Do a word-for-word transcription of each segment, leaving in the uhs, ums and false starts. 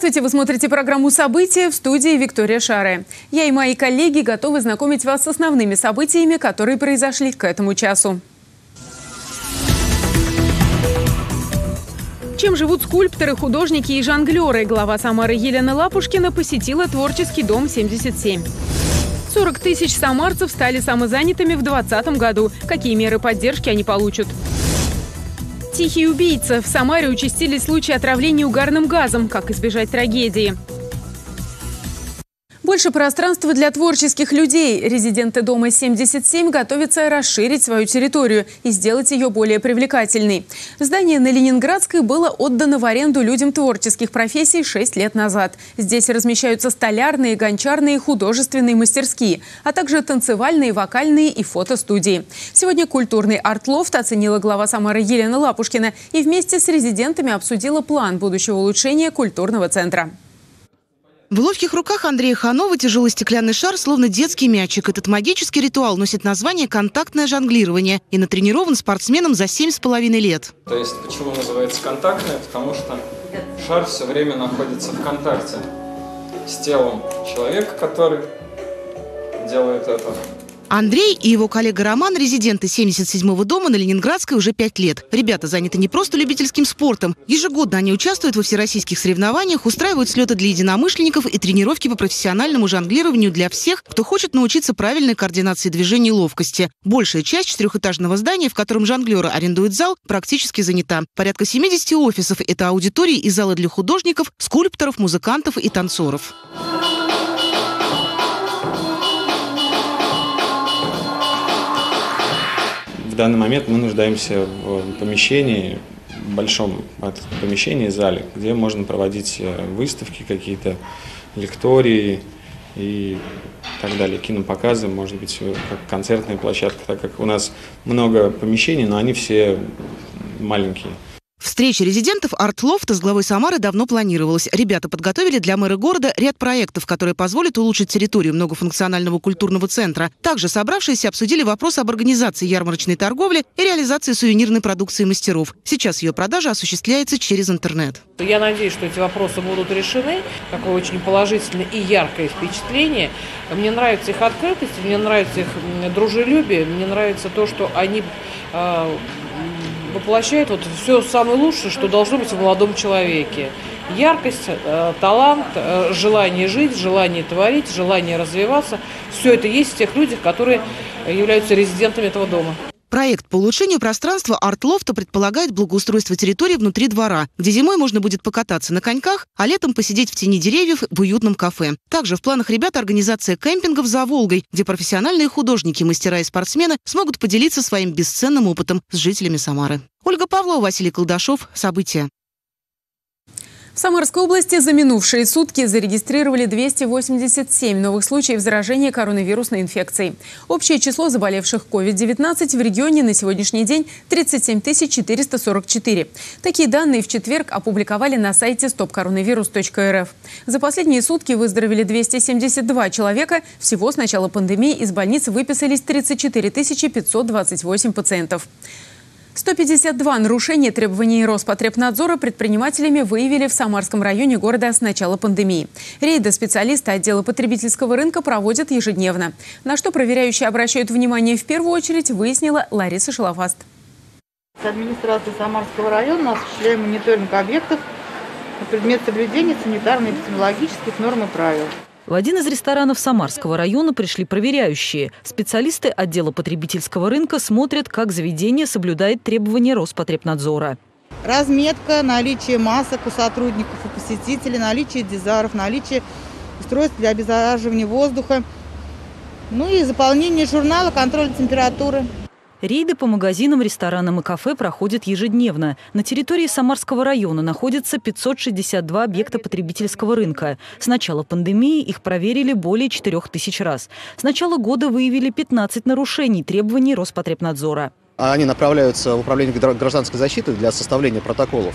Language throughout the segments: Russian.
Здравствуйте! Вы смотрите программу «События», в студии Виктория Шаре. Я и мои коллеги готовы знакомить вас с основными событиями, которые произошли к этому часу. Чем живут скульпторы, художники и жонглеры? Глава Самары Елена Лапушкина посетила творческий дом семьдесят семь. сорок тысяч самарцев стали самозанятыми в двадцатом году. Какие меры поддержки они получат? Тихий убийца. В Самаре участились случаи отравления угарным газом. Как избежать трагедии? Больше пространства для творческих людей. Резиденты дома семьдесят семь готовятся расширить свою территорию и сделать ее более привлекательной. Здание на Ленинградской было отдано в аренду людям творческих профессий шесть лет назад. Здесь размещаются столярные, гончарные, художественные мастерские, а также танцевальные, вокальные и фотостудии. Сегодня культурный арт-лофт оценила глава Самары Елена Лапушкина и вместе с резидентами обсудила план будущего улучшения культурного центра. В ловких руках Андрея Ханова тяжелый стеклянный шар, словно детский мячик. Этот магический ритуал носит название «контактное жонглирование» и натренирован спортсменом за семь с половиной лет. То есть, почему называется контактное? Потому что шар все время находится в контакте с телом человека, который делает это. Андрей и его коллега Роман – резиденты семьдесят седьмого дома на Ленинградской уже пять лет. Ребята заняты не просто любительским спортом. Ежегодно они участвуют во всероссийских соревнованиях, устраивают слеты для единомышленников и тренировки по профессиональному жонглированию для всех, кто хочет научиться правильной координации движений и ловкости. Большая часть четырехэтажного здания, в котором жонглеры арендуют зал, практически занята. Порядка семидесяти офисов – это аудитории и залы для художников, скульпторов, музыкантов и танцоров. В данный момент мы нуждаемся в помещении, в большом помещении, зале, где можно проводить выставки какие-то, лектории и так далее, кинопоказы, может быть, как концертная площадка, так как у нас много помещений, но они все маленькие. Встреча резидентов арт-лофта с главой Самары давно планировалась. Ребята подготовили для мэра города ряд проектов, которые позволят улучшить территорию многофункционального культурного центра. Также собравшиеся обсудили вопрос об организации ярмарочной торговли и реализации сувенирной продукции мастеров. Сейчас ее продажа осуществляется через интернет. Я надеюсь, что эти вопросы будут решены. Такое очень положительное и яркое впечатление. Мне нравится их открытость, мне нравится их дружелюбие, мне нравится то, что они э, воплощают вот все самое лучшее, что должно быть в молодом человеке. Яркость, э, талант, э, желание жить, желание творить, желание развиваться. Все это есть в тех людях, которые являются резидентами этого дома. Проект по улучшению пространства арт-лофта предполагает благоустройство территории внутри двора, где зимой можно будет покататься на коньках, а летом посидеть в тени деревьев в уютном кафе. Также в планах ребят организация кемпингов за Волгой, где профессиональные художники, мастера и спортсмены смогут поделиться своим бесценным опытом с жителями Самары. Ольга Павлова, Василий Колдашов. События. В Самарской области за минувшие сутки зарегистрировали двести восемьдесят семь новых случаев заражения коронавирусной инфекцией. Общее число заболевших ковид девятнадцать в регионе на сегодняшний день тридцать семь тысяч четыреста сорок четыре. Такие данные в четверг опубликовали на сайте стоп коронавирус точка эр эф. За последние сутки выздоровели двести семьдесят два человека. Всего с начала пандемии из больниц выписались тридцать четыре тысячи пятьсот двадцать восемь пациентов. сто пятьдесят два нарушения требований Роспотребнадзора предпринимателями выявили в Самарском районе города с начала пандемии. Рейды специалисты отдела потребительского рынка проводят ежедневно. На что проверяющие обращают внимание в первую очередь, выяснила Лариса Шалафаст. С администрацией Самарского района осуществляем мониторинг объектов на предмет соблюдения санитарно-эпидемиологических норм и правил. В один из ресторанов Самарского района пришли проверяющие. Специалисты отдела потребительского рынка смотрят, как заведение соблюдает требования Роспотребнадзора. Разметка, наличие масок у сотрудников и посетителей, наличие дизаров, наличие устройств для обеззараживания воздуха, ну и заполнение журнала контроля температуры. Рейды по магазинам, ресторанам и кафе проходят ежедневно. На территории Самарского района находится пятьсот шестьдесят два объекта потребительского рынка. С начала пандемии их проверили более четырёх тысяч раз. С начала года выявили пятнадцать нарушений требований Роспотребнадзора. Они направляются в управление гражданской защиты для составления протоколов.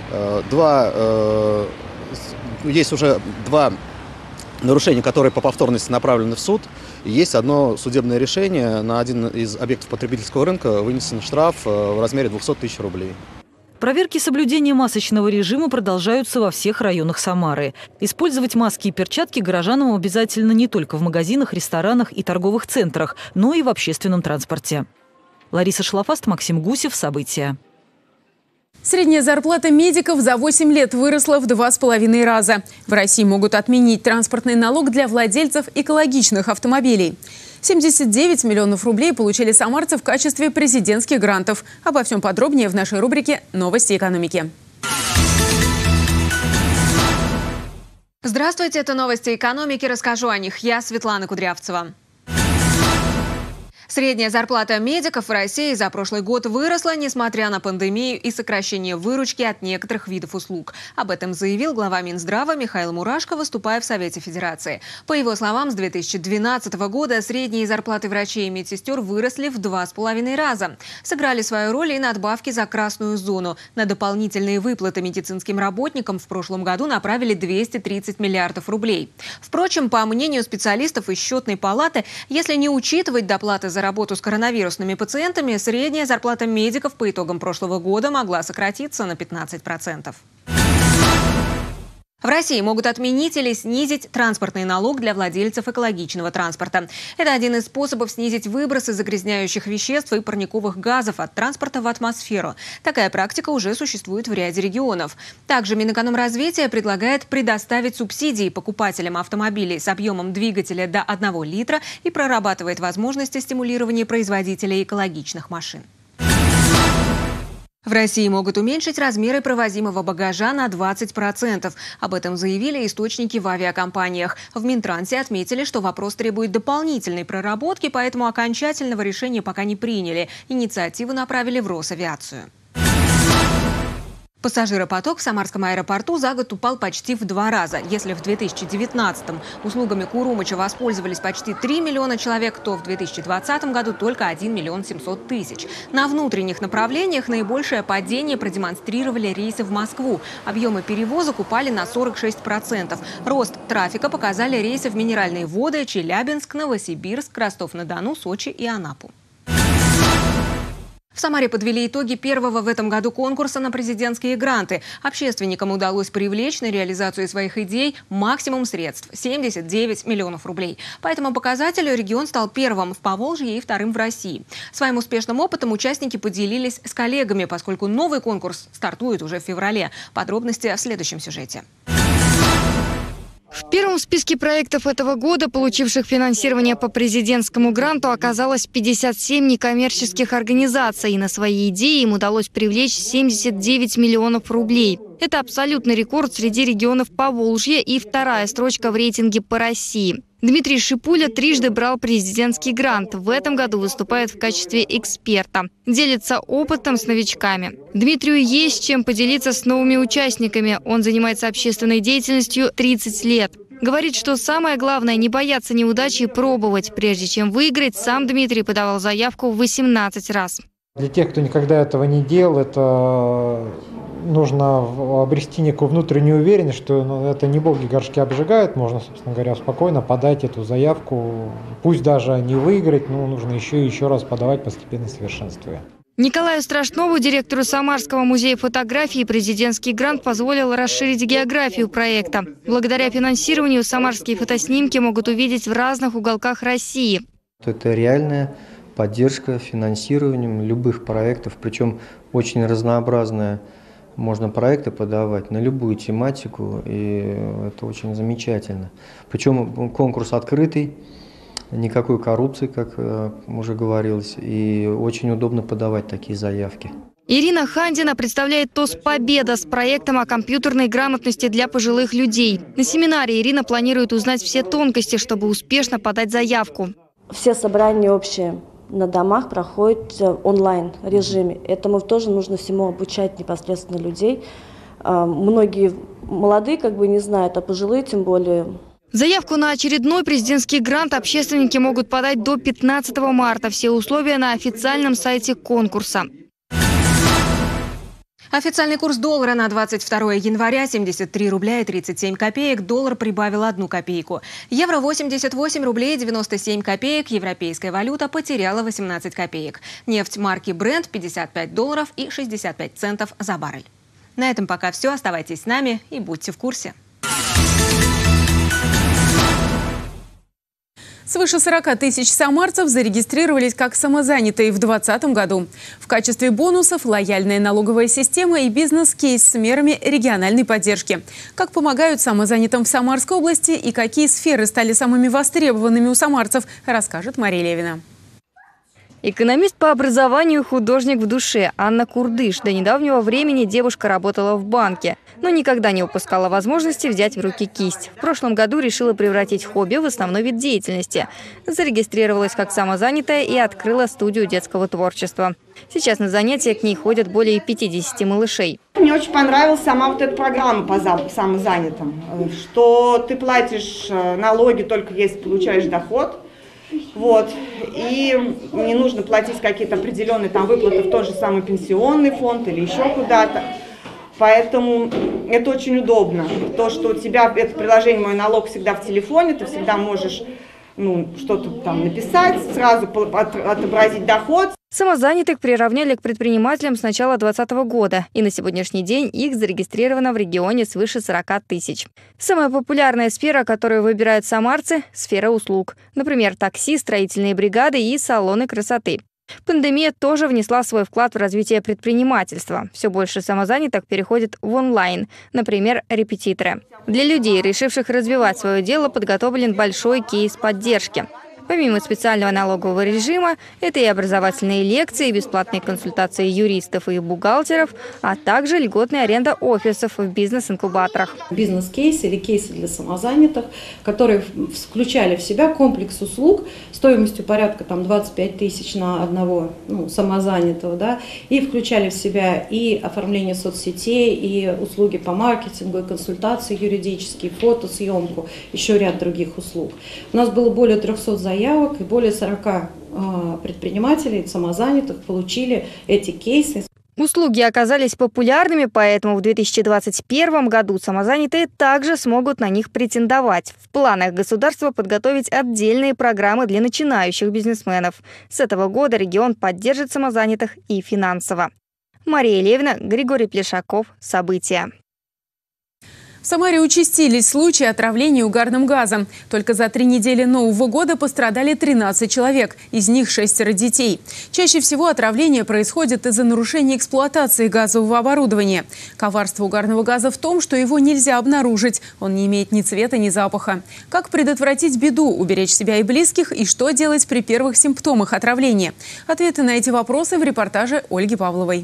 Два, есть уже два нарушения, которые по повторности направлены в суд. Есть одно судебное решение. На один из объектов потребительского рынка вынесен штраф в размере двухсот тысяч рублей. Проверки соблюдения масочного режима продолжаются во всех районах Самары. Использовать маски и перчатки горожанам обязательно не только в магазинах, ресторанах и торговых центрах, но и в общественном транспорте. Лариса Шлафаст, Максим Гусев. События. Средняя зарплата медиков за восемь лет выросла в два с половиной раза. В России могут отменить транспортный налог для владельцев экологичных автомобилей. семьдесят девять миллионов рублей получили самарцы в качестве президентских грантов. Обо всем подробнее в нашей рубрике «Новости экономики». Здравствуйте, это новости экономики. Расскажу о них. Я Светлана Кудрявцева. Средняя зарплата медиков в России за прошлый год выросла, несмотря на пандемию и сокращение выручки от некоторых видов услуг. Об этом заявил глава Минздрава Михаил Мурашко, выступая в Совете Федерации. По его словам, с две тысячи двенадцатого года средние зарплаты врачей и медсестер выросли в два с половиной раза. Сыграли свою роль и надбавки за красную зону. На дополнительные выплаты медицинским работникам в прошлом году направили двести тридцать миллиардов рублей. Впрочем, по мнению специалистов из Счетной палаты, если не учитывать доплаты за работу с коронавирусными пациентами, средняя зарплата медиков по итогам прошлого года могла сократиться на пятнадцать процентов. В России могут отменить или снизить транспортный налог для владельцев экологичного транспорта. Это один из способов снизить выбросы загрязняющих веществ и парниковых газов от транспорта в атмосферу. Такая практика уже существует в ряде регионов. Также Минэкономразвития предлагает предоставить субсидии покупателям автомобилей с объемом двигателя до одного литра и прорабатывает возможности стимулирования производителей экологичных машин. В России могут уменьшить размеры провозимого багажа на двадцать процентов. Об этом заявили источники в авиакомпаниях. В Минтрансе отметили, что вопрос требует дополнительной проработки, поэтому окончательного решения пока не приняли. Инициативу направили в Росавиацию. Пассажиропоток в Самарском аэропорту за год упал почти в два раза. Если в две тысячи девятнадцатом услугами Курумыча воспользовались почти три миллиона человек, то в две тысячи двадцатом году только один миллион семьсот тысяч. На внутренних направлениях наибольшее падение продемонстрировали рейсы в Москву. Объемы перевозок упали на сорок шесть процентов. Рост трафика показали рейсы в Минеральные воды, Челябинск, Новосибирск, Ростов-на-Дону, Сочи и Анапу. В Самаре подвели итоги первого в этом году конкурса на президентские гранты. Общественникам удалось привлечь на реализацию своих идей максимум средств – семьдесят девять миллионов рублей. По этому показателю регион стал первым в Поволжье и вторым в России. Своим успешным опытом участники поделились с коллегами, поскольку новый конкурс стартует уже в феврале. Подробности в следующем сюжете. В первом списке проектов этого года, получивших финансирование по президентскому гранту, оказалось пятьдесят семь некоммерческих организаций. И на свои идеи им удалось привлечь семьдесят девять миллионов рублей. Это абсолютный рекорд среди регионов Поволжья и вторая строчка в рейтинге по России. Дмитрий Шипуля трижды брал президентский грант. В этом году выступает в качестве эксперта. Делится опытом с новичками. Дмитрию есть чем поделиться с новыми участниками. Он занимается общественной деятельностью тридцать лет. Говорит, что самое главное – не бояться неудачи и пробовать. Прежде чем выиграть, сам Дмитрий подавал заявку восемнадцать раз. Для тех, кто никогда этого не делал, это нужно обрести некую внутреннюю уверенность, что ну, это не боги горшки обжигают, можно, собственно говоря, спокойно подать эту заявку, пусть даже не выиграть, но нужно еще и еще раз подавать, постепенно совершенствуя. Николаю Страшнову, директору Самарского музея фотографии, президентский грант позволил расширить географию проекта. Благодаря финансированию самарские фотоснимки могут увидеть в разных уголках России. Это реальная поддержка финансированием любых проектов, причем очень разнообразная. Можно проекты подавать на любую тематику, и это очень замечательно. Причем конкурс открытый, никакой коррупции, как уже говорилось, и очень удобно подавать такие заявки. Ирина Хандина представляет ТОС «Победа» с проектом о компьютерной грамотности для пожилых людей. На семинаре Ирина планирует узнать все тонкости, чтобы успешно подать заявку. Все собрания общие на домах проходят в онлайн-режиме. Этому тоже нужно всему обучать непосредственно людей. Многие молодые как бы не знают, а пожилые тем более. Заявку на очередной президентский грант общественники могут подать до пятнадцатого марта. Все условия на официальном сайте конкурса. Официальный курс доллара на двадцать второе января – семьдесят три рубля и тридцать семь копеек. Доллар прибавил одну копейку. Евро – восемьдесят восемь рублей девяносто семь копеек. Европейская валюта потеряла восемнадцать копеек. Нефть марки Brent – пятьдесят пять долларов и шестьдесят пять центов за баррель. На этом пока все. Оставайтесь с нами и будьте в курсе. Свыше сорока тысяч самарцев зарегистрировались как самозанятые в две тысячи двадцатом году. В качестве бонусов – лояльная налоговая система и бизнес-кейс с мерами региональной поддержки. Как помогают самозанятым в Самарской области и какие сферы стали самыми востребованными у самарцев, расскажет Мария Левина. Экономист по образованию, художник в душе Анна Курдыш. До недавнего времени девушка работала в банке, но никогда не упускала возможности взять в руки кисть. В прошлом году решила превратить хобби в основной вид деятельности. Зарегистрировалась как самозанятая и открыла студию детского творчества. Сейчас на занятия к ней ходят более пятидесяти малышей. Мне очень понравилась сама вот эта программа по самозанятым, что ты платишь налоги только если получаешь доход. Вот. И не нужно платить какие-то определенные там выплаты в тот же самый пенсионный фонд или еще куда-то. Поэтому это очень удобно. То, что у тебя это приложение «Мой налог» всегда в телефоне, ты всегда можешь ну, что-то там написать, сразу отобразить доход. Самозанятых приравняли к предпринимателям с начала двадцатого года, и на сегодняшний день их зарегистрировано в регионе свыше сорока тысяч. Самая популярная сфера, которую выбирают самарцы – сфера услуг. Например, такси, строительные бригады и салоны красоты. Пандемия тоже внесла свой вклад в развитие предпринимательства. Все больше самозанятых переходит в онлайн, например, репетиторы. Для людей, решивших развивать свое дело, подготовлен большой кейс поддержки. Помимо специального налогового режима, это и образовательные лекции, бесплатные консультации юристов и бухгалтеров, а также льготная аренда офисов в бизнес-инкубаторах. Бизнес-кейсы или кейсы для самозанятых, которые включали в себя комплекс услуг стоимостью порядка там, двадцать пять тысяч на одного ну, самозанятого, да, и включали в себя и оформление соцсетей, и услуги по маркетингу, и консультации юридические, фотосъемку, еще ряд других услуг. У нас было более трёхсот заявок, и более сорока предпринимателей, самозанятых получили эти кейсы. Услуги оказались популярными, поэтому в две тысячи двадцать первом году самозанятые также смогут на них претендовать. В планах государства подготовить отдельные программы для начинающих бизнесменов. С этого года регион поддержит самозанятых и финансово. Мария Левина, Григорий Плешаков. События. В Самаре участились случаи отравления угарным газом. Только за три недели Нового года пострадали тринадцать человек, из них шестеро детей. Чаще всего отравление происходит из-за нарушения эксплуатации газового оборудования. Коварство угарного газа в том, что его нельзя обнаружить. Он не имеет ни цвета, ни запаха. Как предотвратить беду, уберечь себя и близких, и что делать при первых симптомах отравления? Ответы на эти вопросы в репортаже Ольги Павловой.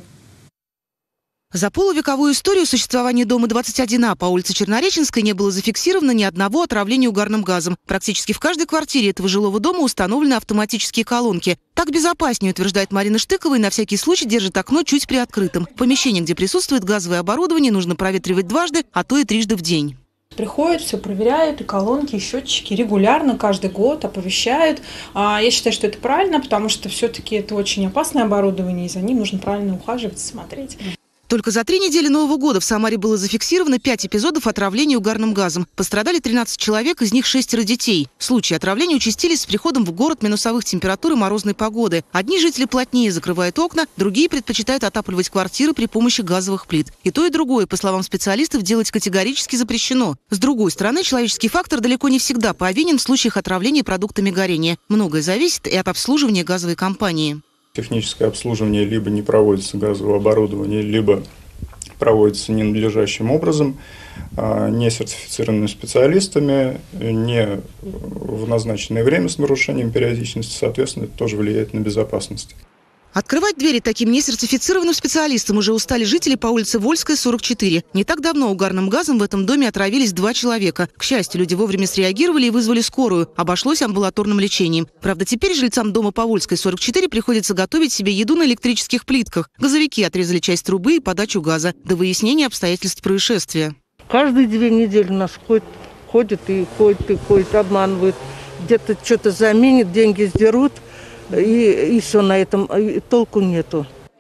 За полувековую историю существования дома двадцать один А по улице Чернореченской не было зафиксировано ни одного отравления угарным газом. Практически в каждой квартире этого жилого дома установлены автоматические колонки. Так безопаснее, утверждает Марина Штыкова, и на всякий случай держит окно чуть приоткрытым. Помещение, где присутствует газовое оборудование, нужно проветривать дважды, а то и трижды в день. Приходят, все проверяют, и колонки, и счетчики регулярно, каждый год оповещают. Я считаю, что это правильно, потому что все-таки это очень опасное оборудование, и за ним нужно правильно ухаживать, смотреть. Только за три недели Нового года в Самаре было зафиксировано пять эпизодов отравления угарным газом. Пострадали тринадцать человек, из них шестеро детей. Случаи отравления участились с приходом в город минусовых температур и морозной погоды. Одни жители плотнее закрывают окна, другие предпочитают отапливать квартиры при помощи газовых плит. И то, и другое, по словам специалистов, делать категорически запрещено. С другой стороны, человеческий фактор далеко не всегда повинен в случаях отравления продуктами горения. Многое зависит и от обслуживания газовой компании. Техническое обслуживание либо не проводится газового оборудования, либо проводится ненадлежащим образом, не сертифицированными специалистами, не в назначенное время с нарушением периодичности, соответственно, это тоже влияет на безопасность. Открывать двери таким несертифицированным специалистам уже устали жители по улице Вольская, сорок четыре. Не так давно угарным газом в этом доме отравились два человека. К счастью, люди вовремя среагировали и вызвали скорую. Обошлось амбулаторным лечением. Правда, теперь жильцам дома по Вольской, сорок четыре приходится готовить себе еду на электрических плитках. Газовики отрезали часть трубы и подачу газа до выяснения обстоятельств происшествия. Каждые две недели у нас ходит, ходит и ходит, и ходит, обманывают. Где-то что-то заменит, деньги сдерут. И, и все на этом, и толку нету.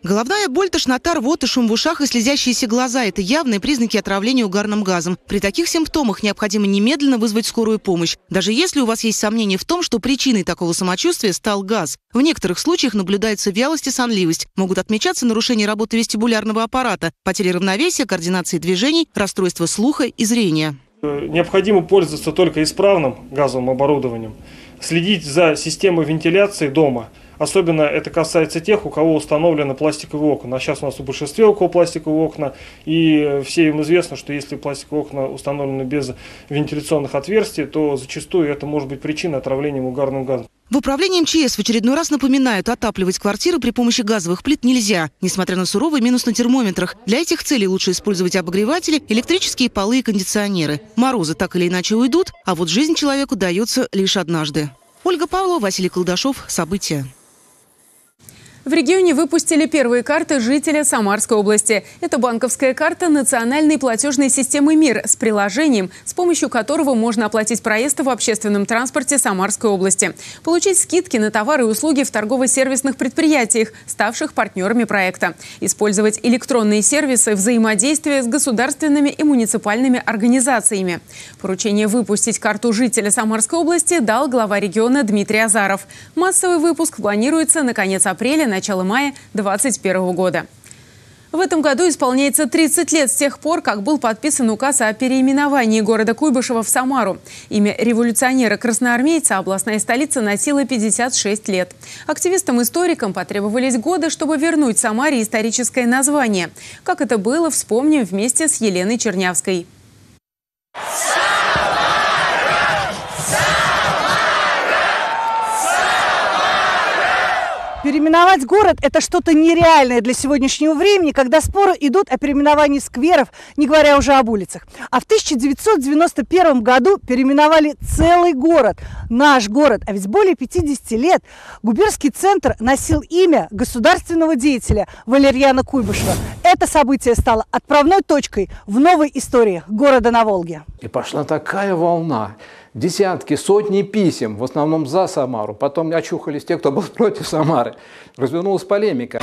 Головная боль, тошнота, рвота, шум в ушах и слезящиеся глаза – это явные признаки отравления угарным газом. При таких симптомах необходимо немедленно вызвать скорую помощь, даже если у вас есть сомнения в том, что причиной такого самочувствия стал газ. В некоторых случаях наблюдается вялость и сонливость. Могут отмечаться нарушения работы вестибулярного аппарата, потеря равновесия, координации движений, расстройство слуха и зрения. Необходимо пользоваться только исправным газовым оборудованием, следить за системой вентиляции дома. Особенно это касается тех, у кого установлены пластиковые окна. А сейчас у нас в большинстве у кого пластиковые окна, и всем известно, что если пластиковые окна установлены без вентиляционных отверстий, то зачастую это может быть причиной отравления угарным газом. В управлении МЧС в очередной раз напоминают, отапливать квартиры при помощи газовых плит нельзя, несмотря на суровый минус на термометрах. Для этих целей лучше использовать обогреватели, электрические полы и кондиционеры. Морозы так или иначе уйдут, а вот жизнь человеку дается лишь однажды. Ольга Павлова, Василий Колдашов. События. В регионе выпустили первые карты жителя Самарской области. Это банковская карта национальной платежной системы МИР с приложением, с помощью которого можно оплатить проезд в общественном транспорте Самарской области, получить скидки на товары и услуги в торгово-сервисных предприятиях, ставших партнерами проекта, использовать электронные сервисы взаимодействия с государственными и муниципальными организациями. Поручение выпустить карту жителя Самарской области дал глава региона Дмитрий Азаров. Массовый выпуск планируется на конец апреля, начало мая две тысячи двадцать первого года. В этом году исполняется тридцать лет с тех пор, как был подписан указ о переименовании города Куйбышева в Самару. Имя революционера-красноармейца областная столица носила пятьдесят шесть лет. Активистам-историкам потребовались годы, чтобы вернуть Самаре историческое название. Как это было, вспомним вместе с Еленой Чернявской. Переименовать город – это что-то нереальное для сегодняшнего времени, когда споры идут о переименовании скверов, не говоря уже об улицах. А в тысяча девятьсот девяносто первом году переименовали целый город, наш город. А ведь более пятидесяти лет губернский центр носил имя государственного деятеля Валерьяна Куйбышева. Это событие стало отправной точкой в новой истории города на Волге. И пошла такая волна. Десятки, сотни писем, в основном за Самару. Потом очухались те, кто был против Самары. Развернулась полемика.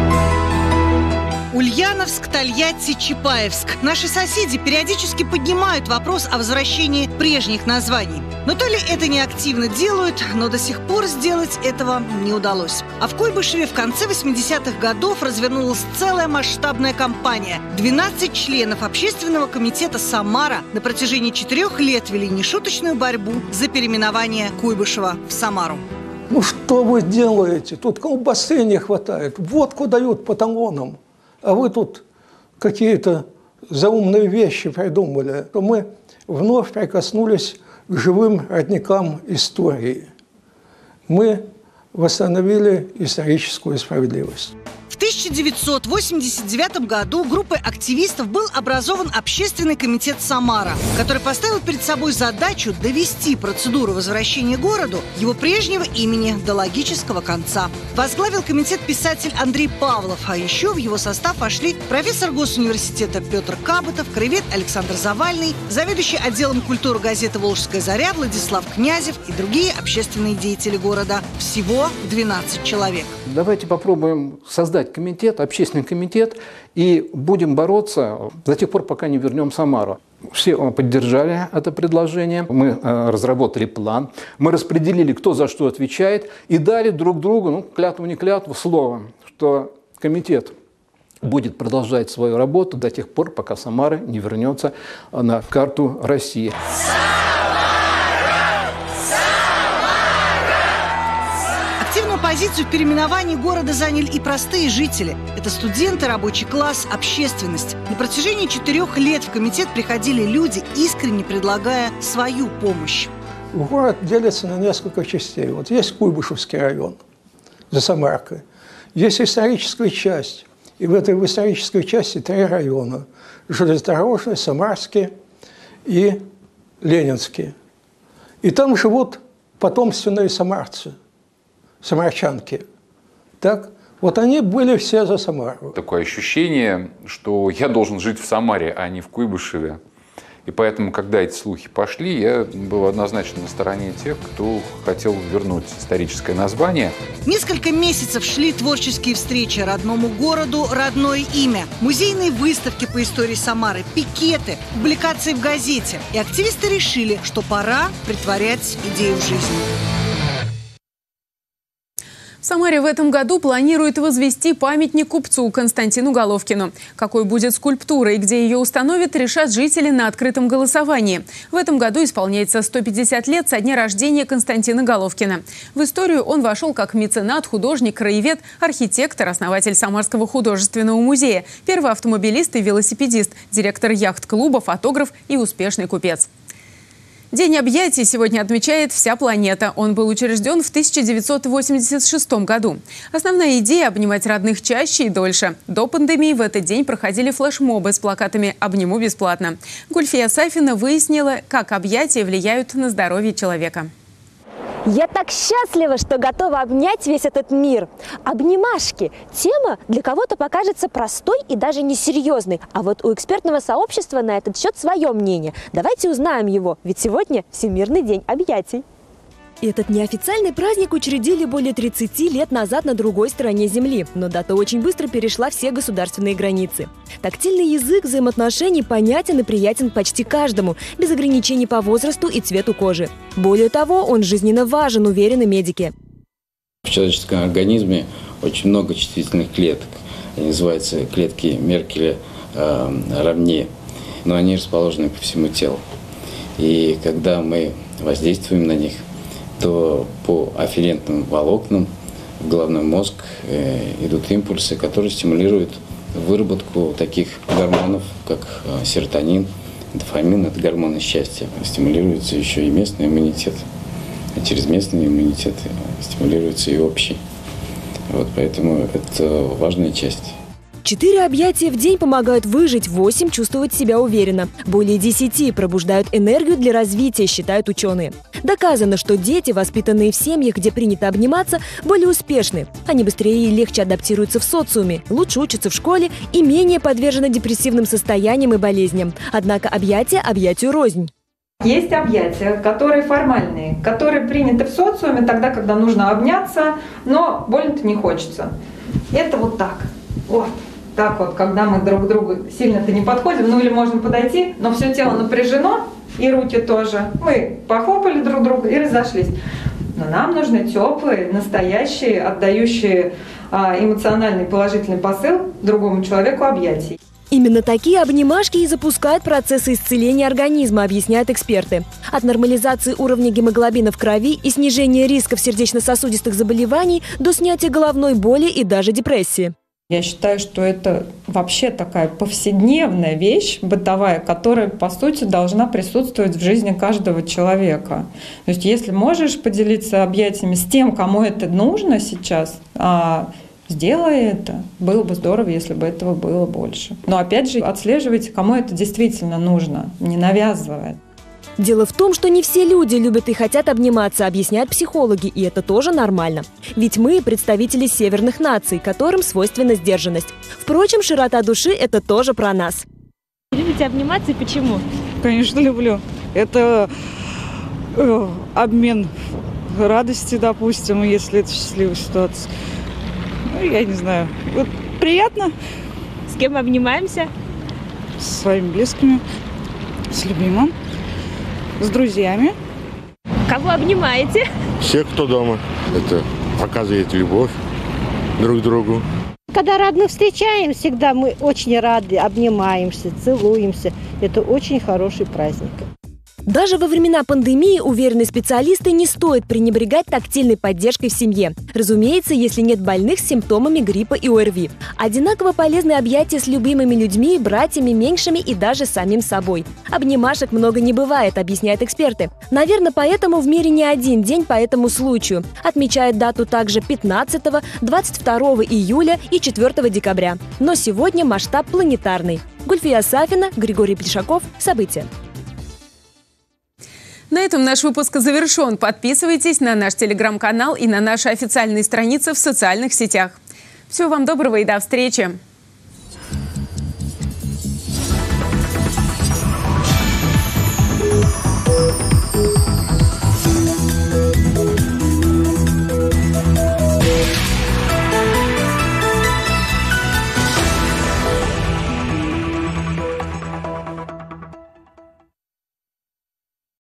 Ульяновск, Тольятти, Чапаевск. Наши соседи периодически поднимают вопрос о возвращении прежних названий. Но то ли это не активно делают, но до сих пор сделать этого не удалось. А в Куйбышеве в конце восьмидесятых годов развернулась целая масштабная кампания. двенадцать членов общественного комитета «Самара» на протяжении четырех лет вели нешуточную борьбу за переименование Куйбышева в Самару. Ну что вы делаете? Тут колбасы не хватает, водку дают по талонам. А вы тут какие-то заумные вещи придумали. Мы вновь прикоснулись к живым родникам истории. Мы восстановили историческую справедливость. В тысяча девятьсот восемьдесят девятом году группой активистов был образован общественный комитет «Самара», который поставил перед собой задачу довести процедуру возвращения городу его прежнего имени до логического конца. Возглавил комитет писатель Андрей Павлов, а еще в его состав вошли профессор Госуниверситета Петр Кабатов, краевед Александр Завальный, заведующий отделом культуры газеты «Волжская заря» Владислав Князев и другие общественные деятели города. Всего двенадцать человек. Давайте попробуем создать комитет, общественный комитет, и будем бороться до тех пор, пока не вернем Самару. Все поддержали это предложение, мы э, разработали план, мы распределили, кто за что отвечает, и дали друг другу, ну, клятву не клятву, слово, что комитет будет продолжать свою работу до тех пор, пока Самара не вернется на карту России. Позицию в переименовании города заняли и простые жители. Это студенты, рабочий класс, общественность. На протяжении четырех лет в комитет приходили люди, искренне предлагая свою помощь. Город делится на несколько частей. Вот есть Куйбышевский район за Самаркой. Есть историческая часть. И в этой в исторической части три района. Железнодорожный, Самарский и Ленинский. И там живут потомственные самарцы. Самарчанки. Так? Вот они были все за Самару. Такое ощущение, что я должен жить в Самаре, а не в Куйбышеве. И поэтому, когда эти слухи пошли, я был однозначно на стороне тех, кто хотел вернуть историческое название. Несколько месяцев шли творческие встречи родному городу, родное имя. Музейные выставки по истории Самары, пикеты, публикации в газете. И активисты решили, что пора притворять идею в жизнь. В Самаре в этом году планируют возвести памятник купцу Константину Головкину. Какой будет скульптура и где ее установят, решат жители на открытом голосовании. В этом году исполняется сто пятьдесят лет со дня рождения Константина Головкина. В историю он вошел как меценат, художник, краевед, архитектор, основатель Самарского художественного музея, первый автомобилист и велосипедист, директор яхт-клуба, фотограф и успешный купец. День объятий сегодня отмечает вся планета. Он был учрежден в тысяча девятьсот восемьдесят шестом году. Основная идея – обнимать родных чаще и дольше. До пандемии в этот день проходили флешмобы с плакатами «Обниму бесплатно». Гульфия Сафина выяснила, как объятия влияют на здоровье человека. Я так счастлива, что готова обнять весь этот мир. Обнимашки. Тема для кого-то покажется простой и даже несерьезной. А вот у экспертного сообщества на этот счет свое мнение. Давайте узнаем его, ведь сегодня Всемирный день объятий. Этот неофициальный праздник учредили более тридцати лет назад на другой стороне Земли, но дата очень быстро перешла все государственные границы. Тактильный язык взаимоотношений понятен и приятен почти каждому, без ограничений по возрасту и цвету кожи. Более того, он жизненно важен, уверены медики. В человеческом организме очень много чувствительных клеток. Они называются клетки Меркеля э, равне, но они расположены по всему телу. И когда мы воздействуем на них, то по афферентным волокнам в головной мозг э, идут импульсы, которые стимулируют выработку таких гормонов, как э, серотонин, дофамин, это гормоны счастья. Стимулируется еще и местный иммунитет. А через местный иммунитет стимулируется и общий. Вот, поэтому это важная часть. Четыре объятия в день помогают выжить, восемь – чувствовать себя уверенно. Более десяти пробуждают энергию для развития, считают ученые. Доказано, что дети, воспитанные в семьях, где принято обниматься, более успешны. Они быстрее и легче адаптируются в социуме, лучше учатся в школе и менее подвержены депрессивным состояниям и болезням. Однако объятия объятию рознь. Есть объятия, которые формальные, которые приняты в социуме тогда, когда нужно обняться, но больно-то не хочется. Это вот так. Вот. Так вот, когда мы друг к другу сильно-то не подходим, ну или можем подойти, но все тело напряжено, и руки тоже. Мы похлопали друг друга и разошлись. Но нам нужны теплые, настоящие, отдающие а, эмоциональный положительный посыл другому человеку объятий. Именно такие обнимашки и запускают процессы исцеления организма, объясняют эксперты. От нормализации уровня гемоглобина в крови и снижения рисков сердечно-сосудистых заболеваний до снятия головной боли и даже депрессии. Я считаю, что это вообще такая повседневная вещь, бытовая, которая, по сути, должна присутствовать в жизни каждого человека. То есть, если можешь поделиться объятиями с тем, кому это нужно сейчас, сделай это. Было бы здорово, если бы этого было больше. Но, опять же, отслеживайте, кому это действительно нужно, не навязывая. Дело в том, что не все люди любят и хотят обниматься, объясняют психологи, и это тоже нормально. Ведь мы – представители северных наций, которым свойственна сдержанность. Впрочем, широта души – это тоже про нас. Любите обниматься и почему? Конечно, люблю. Это э, обмен радости, допустим, если это счастливая ситуация. Ну, я не знаю. Вот приятно. С кем обнимаемся? Со своими близкими, с любимым. С друзьями. Кого обнимаете? Всех, кто дома. Это показывает любовь друг к другу. Когда родных встречаем, всегда мы очень рады, обнимаемся, целуемся. Это очень хороший праздник. Даже во времена пандемии, уверены специалисты, не стоит пренебрегать тактильной поддержкой в семье. Разумеется, если нет больных с симптомами гриппа и ОРВИ. Одинаково полезны объятия с любимыми людьми, братьями, меньшими и даже самим собой. Обнимашек много не бывает, объясняют эксперты. Наверное, поэтому в мире не один день по этому случаю. Отмечают дату также пятнадцатого, двадцать второго июля и четвёртого декабря. Но сегодня масштаб планетарный. Гульфия Сафина, Григорий Плешаков. События. На этом наш выпуск завершен. Подписывайтесь на наш телеграм-канал и на наши официальные страницы в социальных сетях. Всего вам доброго и до встречи!